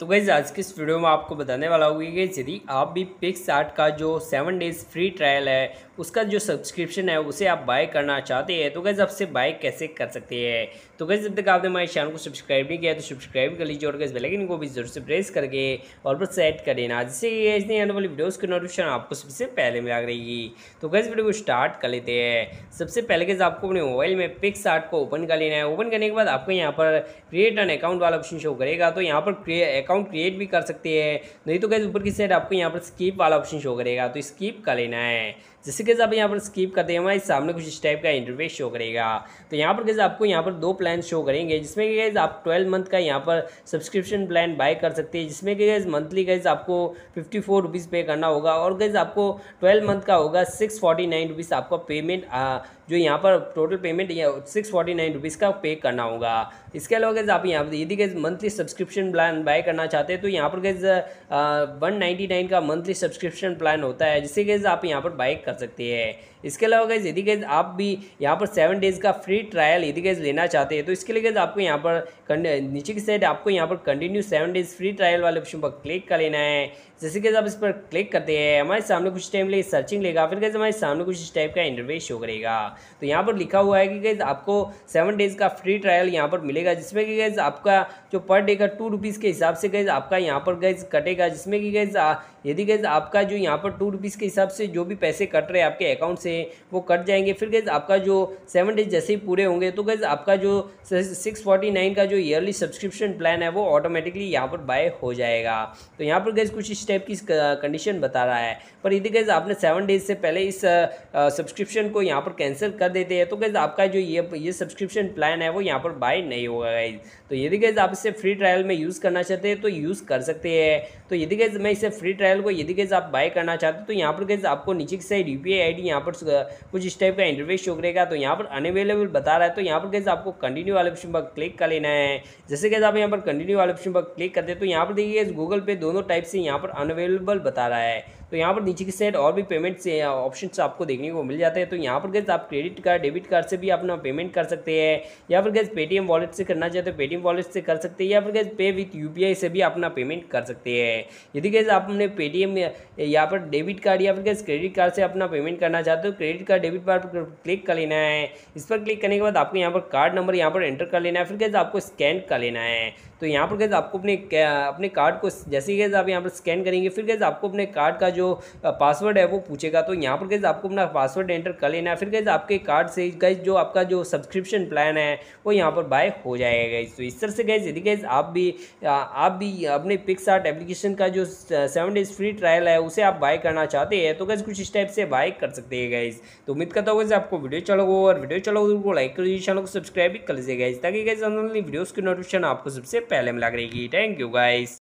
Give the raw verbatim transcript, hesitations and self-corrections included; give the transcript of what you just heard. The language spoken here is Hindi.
तो गाइस आज की इस वीडियो में आपको बताने वाला हूँ कि गाइस यदि आप भी पिक्सआर्ट का जो सेवन डेज फ्री ट्रायल है उसका जो सब्सक्रिप्शन है उसे आप बाय करना चाहते हैं तो गाइस आपसे बाय कैसे कर सकते हैं। तो गाइस जब तक आपने हमारे चैनल को सब्सक्राइब नहीं किया तो सब्सक्राइब कर लीजिए और गाइस बेल आइकन को भी जरूर से प्रेस करके और पर सेट कर देना, जिससे गाइस नई आने वाली वीडियोस की नोटिफिकेशन आपको सबसे पहले मिला रहेगी। तो गाइस वीडियो को स्टार्ट कर लेते हैं। सबसे पहले गाइस आपको अपने मोबाइल में पिक्सआर्ट को ओपन कर लेना है। ओपन करने के बाद आपको यहाँ पर क्रिएट एन अकाउंट वाला ऑप्शन शो करेगा, तो यहाँ पर अकाउंट क्रिएट भी कर सकते हैं, नहीं तो गाइस ऊपर की साइड आपको यहाँ पर स्किप वाला ऑप्शन शो करेगा, तो स्किप कर लेना है। जैसे कि आप यहाँ पर स्किप करते हैं हमारे सामने कुछ इस टाइप का इंटरफेस शो करेगा। तो यहाँ पर कैसे आपको यहाँ पर दो प्लान शो करेंगे, जिसमें कि गाइस आप ट्वेल्व मंथ का यहाँ पर सब्सक्रिप्शन प्लान बाय कर सकते हैं, जिसमें कि गाइस मंथली गाइस आपको फिफ्टी फोर रुपीज़ पे करना होगा और गाइस आपको ट्वेल्व मंथ का होगा सिक्स फोर्टी नाइन रुपीज़ आपका पेमेंट, जो यहाँ पर total payment six forty nine rupees का पे करना होगा। इसके अलावा गाइस आप यहाँ पर यदि guys monthly subscription plan buy करना चाहते हैं तो यहाँ पर गाइस वन नाइन्टी नाइन का मंथली सब्सक्रिप्शन प्लान होता है, जिससे गाइस आप यहाँ पर बाय कर सकते हैं। इसके अलावा गाइस यदि गाइस आप भी यहाँ पर सेवन डेज़ का फ्री ट्रायल यदि गाइस लेना चाहते हैं तो इसके लिए गाइस आपको यहाँ पर नीचे की साइड आपको यहाँ पर continue seven days free trial वाले ऑप्शन पर क्लिक कर लेना है। जैसे कि आप इस पर क्लिक करते हैं हमारे सामने कुछ टाइम लिए सर्चिंग लेगा, फिर गाइस हमारे सामने कुछ इस टाइप का इंटरफेस शो करेगा। तो यहाँ पर लिखा हुआ है कि गाइस आपको सेवन डेज़ का फ्री ट्रायल यहाँ पर मिलेगा, जिसमें कि गाइस आपका जो पर डे का टू रुपीज़ के हिसाब से गाइस आपका यहाँ पर गाइस कटेगा, जिसमें कि गाइस यदि गाइस आपका जो यहाँ पर टू रुपीज़ के हिसाब से जो भी पैसे कट रहे हैं आपके अकाउंट से वो कट जाएंगे। फिर गाइस आपका जो सेवन डेज जैसे ही पूरे होंगे तो गाइस आपका जो सिक्स फोर्टी नाइन का जो ईयरली सब्सक्रिप्शन प्लान है वो ऑटोमेटिकली यहाँ पर बाय हो जाएगा। तो यहाँ पर गाइस कुछ इस टाइप की कंडीशन बता रहा है, पर यदि गाइस आपने सेवन डेज से पहले इस सब्सक्रिप्शन को यहाँ पर कैंसिल कर देते हैं तो गाइस आपका जो ये ये सब्सक्रिप्शन प्लान है वो यहाँ पर बाय नहीं होगा गाइस। तो यदि गाइस आप इसे फ्री ट्रायल में यूज़ करना चाहते हैं तो यूज़ कर सकते हैं। तो यदि गाइस मैं इसे फ्री ट्रायल को यदि गाइस आप बाय करना चाहते हैं तो यहाँ पर गाइस आपको नीचे की साइड यूपीआई आईडी यहाँ पर कुछ इस टाइप का इंटरफेस शो करेगा। तो यहाँ पर अनअवेलेबल बता रहा है, तो यहाँ पर गाइस आपको कंटिन्यू वाले ऑप्शन पर क्लिक कर लेना है। जैसे कि आप यहाँ पर कंटिन्यू वाले ऑप्शन पर क्लिक करते हैं तो यहाँ पर देखिए गूगल पे दोनों टाइप से यहाँ पर अनअवेलेबल बता रहा है। तो यहाँ पर नीचे की साइड और भी पेमेंट से ऑप्शंस आपको देखने को मिल जाते हैं। तो यहाँ पर गाइस आप क्रेडिट कार्ड डेबिट कार्ड से भी अपना पेमेंट कर सकते हैं, या फिर गाइस पेटीएम वॉलेट से करना चाहते हैं पेटीएम वॉलेट से कर सकते हैं, या फिर गाइस पे विथ यूपीआई से भी अपना पेमेंट कर सकते हैं। यदि गाइस आपने पेटीएम यहाँ पर डेबिट कार्ड या फिर गाइस क्रेडिट कार्ड से अपना पेमेंट करना चाहते हो, क्रेडिट कार्ड डेबिट कार्ड पर क्लिक कर लेना है। इस पर क्लिक करने के बाद आपको यहाँ पर कार्ड नंबर यहाँ पर एंटर कर लेना है, फिर गाइस आपको स्कैन कर लेना है। तो यहाँ पर गाइस आपको अपने अपने कार्ड को जैसे ही गाइस आप यहाँ पर स्कैन करेंगे फिर गाइस आपको अपने कार्ड का जो पासवर्ड है वो पूछेगा। तो यहाँ पर गाइस आपको अपना पासवर्ड एंटर कर लेना है, फिर गाइस आपके कार्ड से गाइस जो आपका जो सब्सक्रिप्शन प्लान है वो यहाँ पर बाय हो जाएगा गाइस। तो इस तरह से गाइस यदि गाइस आप भी आप भी अपने पिक्सआर्ट एप्लीकेशन का जो सेवन डेज फ्री ट्रायल है उसे आप बाय करना चाहते हैं तो गाइस कुछ इस टाइप से बाय कर सकते हैं गाइस। तो उम्मीद करता हूँ आपको वीडियो चला हो, और वीडियो चला हो तो लाइक कर लीजिए, चैनल को सब्सक्राइब भी कर लीजिए गाइस, ताकि गाइस आने वाली वीडियोस की नोटिफिकेशन आपको सबसे पहले मिला करेगी। Thank you guys.